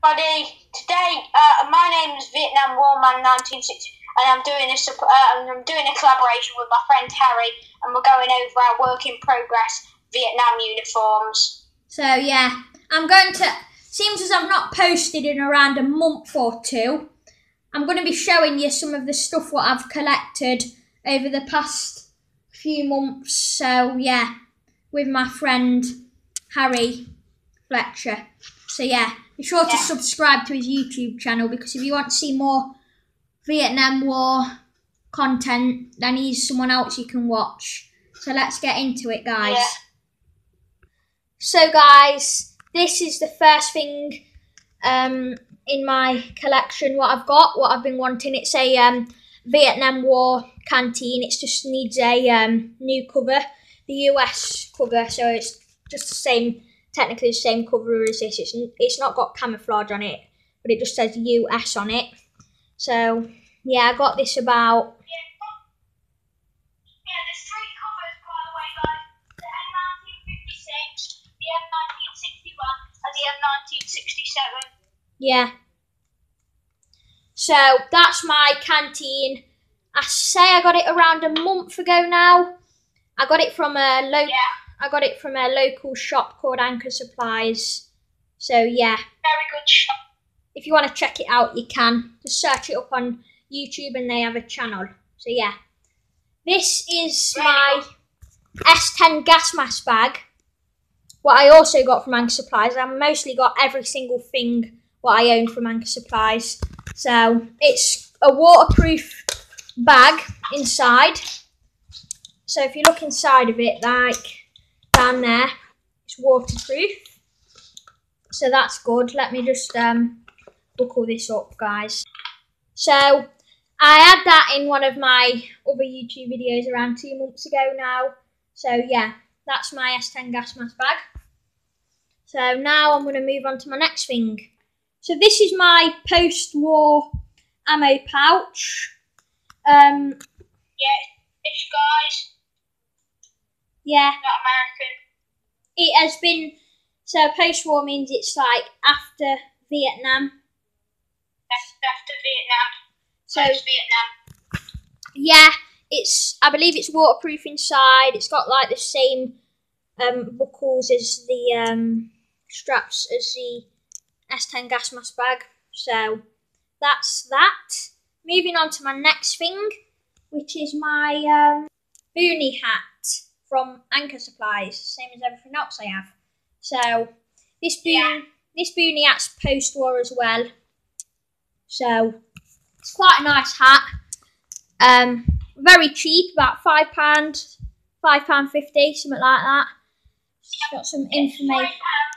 Today, my name is Vietnam Warman 1960, and I'm doing a collaboration with my friend Harry, and we're going over our work in progress Vietnam uniforms. So yeah, I'm going to. Seems as I've not posted in around a month or two. I'm going to be showing you some of the stuff what I've collected over the past few months. So yeah, with my friend Harry Fletcher. So yeah, be sure to subscribe to his YouTube channel, because if you want to see more Vietnam War content, then he's someone else you can watch. So let's get into it, guys. Yeah. So guys, this is the first thing in my collection what I've got, what I've been wanting. It's a Vietnam War canteen. It just needs a new cover, the US cover, so it's just the same, technically the same cover as this. It's not got camouflage on it, but it just says US on it. So yeah, I got this about... there's three covers, by the way, guys. The M1956, the M1961, and the M1967. Yeah. So that's my canteen. I say I got it around a month ago now. I got it from a local shop called Anchor Supplies. So yeah. Very good shop. If you want to check it out, you can. Just search it up on YouTube and they have a channel. So yeah. This is my S10 gas mask bag. What I also got from Anchor Supplies. I mostly got every single thing what I own from Anchor Supplies. So it's a waterproof bag inside. So if you look inside of it, like down there, it's waterproof. So that's good. Let me just buckle this up, guys. So I had that in one of my other YouTube videos around 2 months ago now. So yeah, that's my S10 gas mask bag. So now I'm going to move on to my next thing. So this is my post-war ammo pouch. Yeah, it's guys. Yeah. Not American. It has been, so post-war means it's like after Vietnam. After Vietnam. So Vietnam. yeah, I believe it's waterproof inside. It's got like the same buckles as the straps as the S10 gas mask bag. So that's that. Moving on to my next thing, which is my boonie hat from Anchor Supplies, same as everything else I have. So this boonie hat's post-war as well. So it's quite a nice hat. Very cheap, about £5, £5.50, something like that. It's got some information.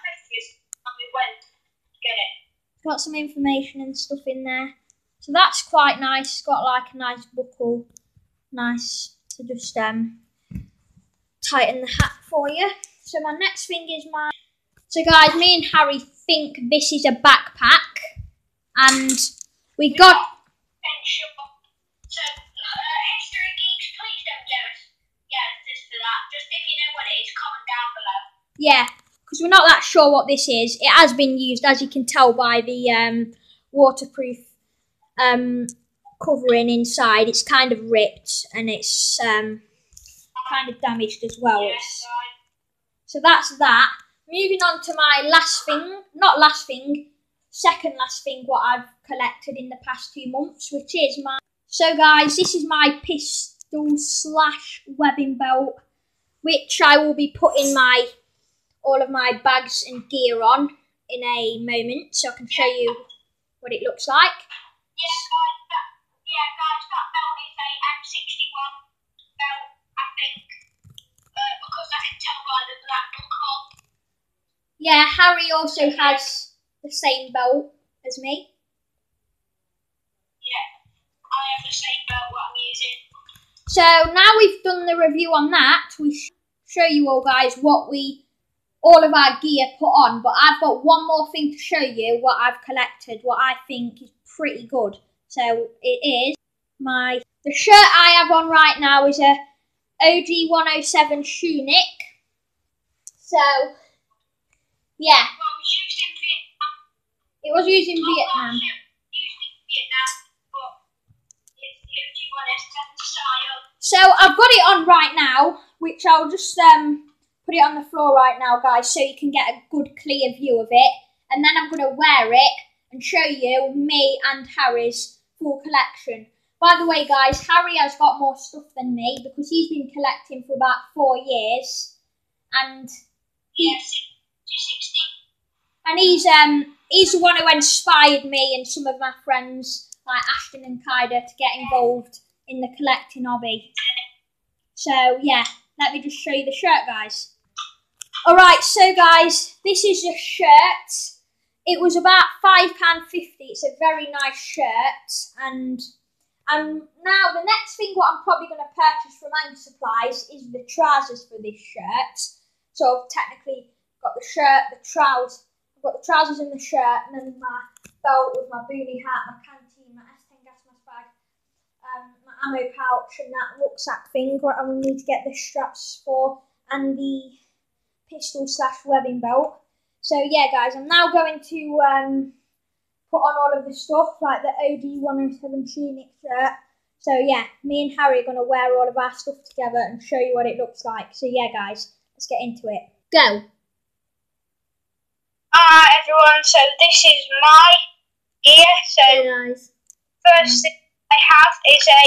Got some information and stuff in there. So that's quite nice. It's got like a nice buckle. Nice to just tighten the hat for you. So my next thing is So guys, me and Harry think this is a backpack. And we got... So, History Geeks, please don't get us this for that. Just if you know what it is, comment down below. Yeah, because we're not that sure what this is. It has been used, as you can tell by the waterproof covering inside. It's kind of ripped and it's kind of damaged as well. Yeah, so that's that. Moving on to my second last thing what I've collected in the past 2 months, which is So guys, this is my pistol/webbing belt, which I will be putting all of my bags and gear on in a moment, so I can show you what it looks like. Yeah, guys, that belt is a M61 belt, I think, because I can tell by the black buckle. Yeah, Harry also has the same belt as me. I have the same belt what I'm using. So now we've done the review on that, we show you all guys all of our gear put on, but I've got one more thing to show you what I've collected, what I think is pretty good. So it is the shirt I have on right now is a OG 107 Shunick. So yeah. Well, it was used in Vietnam. It was using Vietnam. Using Vietnam, but if you want a style. So I've got it on right now, which I'll just put it on the floor right now, guys, so you can get a good clear view of it. And then I'm going to wear it and show you me and Harry's full collection. By the way, guys, Harry has got more stuff than me because he's been collecting for about 4 years, and he's the one who inspired me and some of my friends like Ashton and Kyder to get involved in the collecting hobby. So yeah, let me just show you the shirt, guys. All right, so guys, this is the shirt. It was about £5.50. It's a very nice shirt, and now the next thing what I'm probably going to purchase from Anchor Supplies is the trousers for this shirt. So I've technically got the shirt, the trousers. I've got the trousers and the shirt, and then my belt with my boonie hat, my canteen, my S10 gas mask bag, my ammo pouch, and that rucksack thing what I will need to get the straps for, and the pistol/webbing belt. So yeah, guys, I'm now going to put on all of the stuff, like the OD107 Tunic shirt. So yeah, me and Harry are going to wear all of our stuff together and show you what it looks like. So yeah, guys, let's get into it. Go! Alright everyone, so this is my gear. So hey guys. First thing I have is a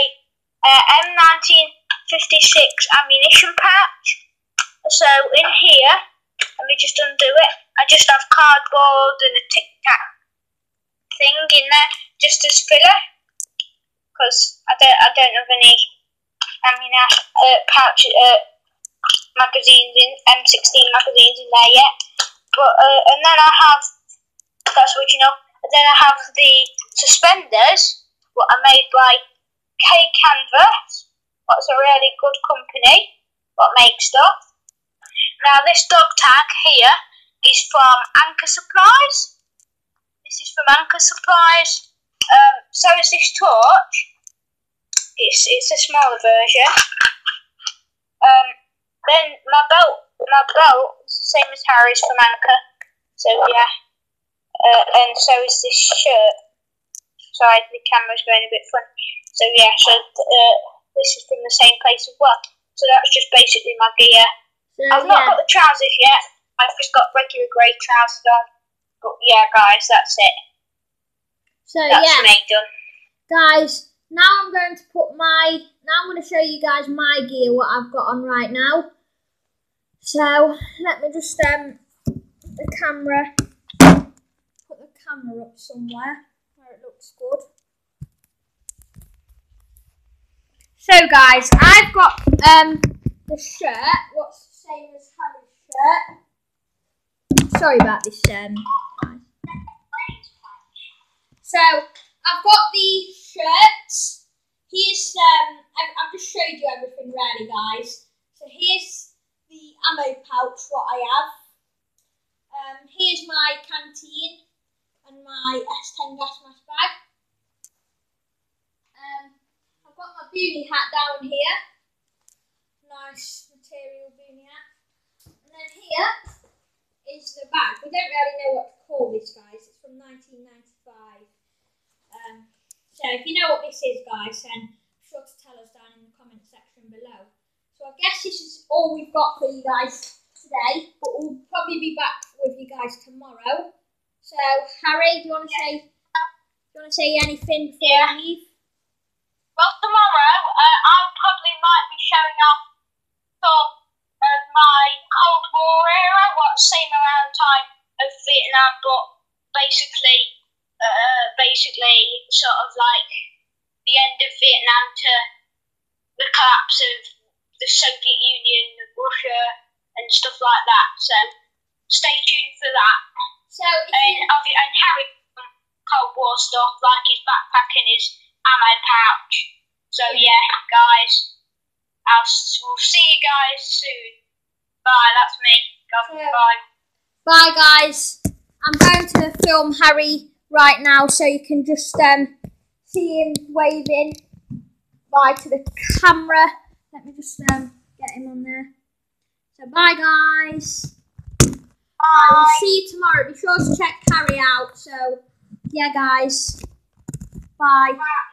M1956 ammunition pouch. So in here, let me just undo it. I just have cardboard and a Tic Tac thing in there just as filler, because I don't have any magazines in M16 magazines in there yet. But and then I have, that's what you know. And then I have the suspenders, what are made by K Canvas. What's a really good company what makes stuff. Now this dog tag here is from Anchor Supplies. This is from Anchor Supplies. So is this torch. It's a smaller version. Then my belt is the same as Harry's from Anchor. So yeah. And so is this shirt. Sorry, the camera's going a bit funny. So yeah, so this is from the same place as well. So that's just basically my gear. So, I've not got the trousers yet. I've just got regular grey trousers on. But yeah, guys, that's it. So that's me done. Guys, now I'm going to show you guys my gear, what I've got on right now. So let me just put the camera up somewhere where it looks good. So guys, I've got the shirt, what's the same as Harry's shirt. Sorry about this. So I've got the shirts. Here's I've just showed you everything really, guys. So here's the ammo pouch what I have. Here's my canteen and my S10 gas mask bag. I've got my boonie hat down here. Nice material boonie hat. And then here is the bag. We don't really know what to call this, guys. It's from 1995. So if you know what this is, guys, then be sure to tell us down in the comment section below. So I guess this is all we've got for you guys today, but we'll probably be back with you guys tomorrow. So Harry, do you want to say anything before we leave? Well, tomorrow I probably might be showing off some of my Cold War era, what's same around time of Vietnam, but basically sort of like the end of Vietnam to the collapse of the Soviet Union, Russia, and stuff like that. So stay tuned for that. So and Harry Cold War stuff, like his backpack and his ammo pouch. So yeah, guys, we'll see you guys soon. Bye. That's me. Bye. Bye, guys. I'm going to film Harry right now, so you can just see him waving bye to the camera. Let me just get him on there. So bye, guys. Bye. We'll see you tomorrow. Be sure to check Harry out. So yeah, guys. Bye.